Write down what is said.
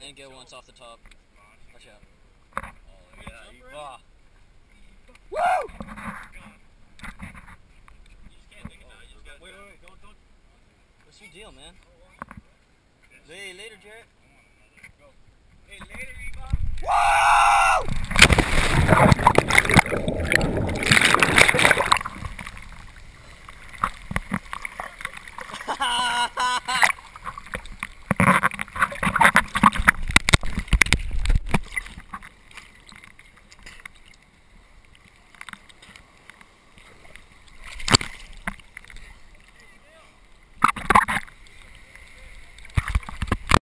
And get once off the top. Watch out. Oh, yeah, Eva. Woo! Wait, don't. What's your deal, man? Hey, later, Jarrett. Hey, later, Eva. Woo!